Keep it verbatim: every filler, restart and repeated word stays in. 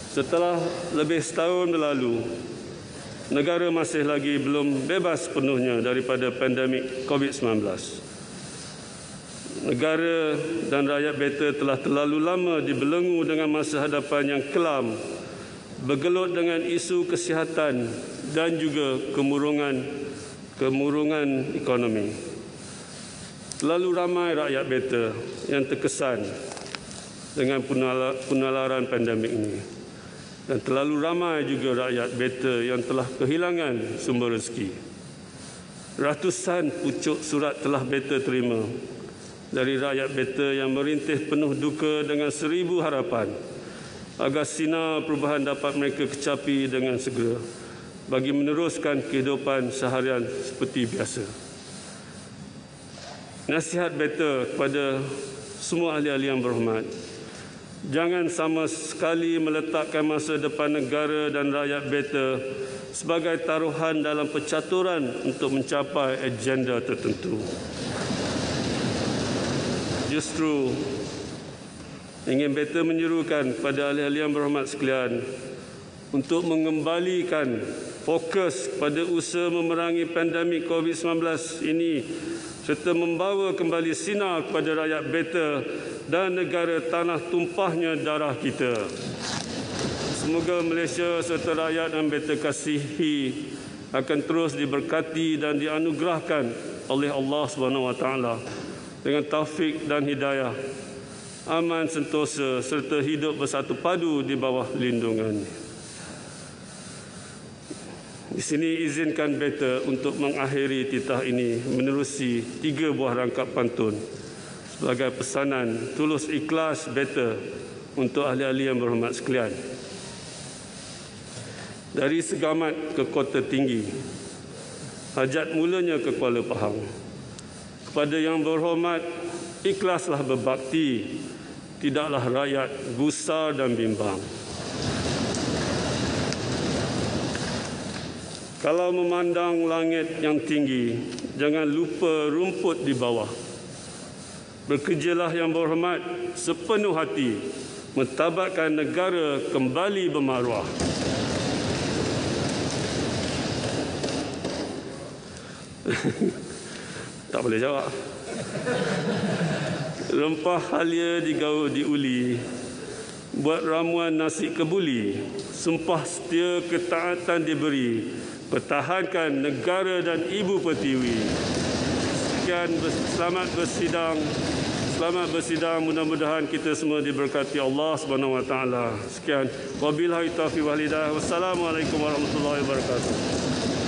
Setelah lebih setahun berlalu, negara masih lagi belum bebas penuhnya daripada pandemik COVID sembilan belas. Negara dan rakyat beta telah terlalu lama dibelenggu dengan masa hadapan yang kelam, bergelut dengan isu kesihatan dan juga kemurungan kemurungan ekonomi. Terlalu ramai rakyat beta yang terkesan dengan penularan pandemik ini. Dan terlalu ramai juga rakyat beta yang telah kehilangan sumber rezeki. Ratusan pucuk surat telah beta terima dari rakyat beta yang merintih penuh duka dengan seribu harapan agar sinar perubahan dapat mereka kecapi dengan segera bagi meneruskan kehidupan seharian seperti biasa. Nasihat beta kepada semua ahli-ahli yang berhormat, jangan sama sekali meletakkan masa depan negara dan rakyat beta sebagai taruhan dalam percaturan untuk mencapai agenda tertentu. Justru ingin beta menyerukan kepada ahli-ahli yang berhormat sekalian untuk mengembalikan fokus pada usaha memerangi pandemik COVID sembilan belas ini serta membawa kembali sinar kepada rakyat beta dan negara tanah tumpahnya darah kita. Semoga Malaysia serta rakyat yang beta kasihi akan terus diberkati dan dianugerahkan oleh Allah Subhanahu Wa Taala dengan taufik dan hidayah, aman sentosa serta hidup bersatu padu di bawah lindungan. Di sini izinkan beta untuk mengakhiri titah ini menerusi tiga buah rangkap pantun sebagai pesanan tulus ikhlas beta untuk ahli-ahli yang berhormat sekalian. Dari Segamat ke Kota Tinggi, hajat mulanya ke Kuala Pahang. Kepada yang berhormat, ikhlaslah berbakti, tidaklah rakyat gusar dan bimbang. Kalau memandang langit yang tinggi, jangan lupa rumput di bawah. Bekerjalah yang berhormat sepenuh hati, mentabatkan negara kembali bermaruah. Tak boleh jawab. Rempah halia digaul diuli, buat ramuan nasi kebuli, sumpah setia ketaatan diberi, pertahankan negara dan ibu pertiwi. Sekian, selamat bersidang. Selamat bersidang, mudah-mudahan kita semua diberkati Allah Subhanahu Wa Taala. Sekian, wabillahi taufiq wal hidayah. Wassalamualaikum warahmatullahi wabarakatuh.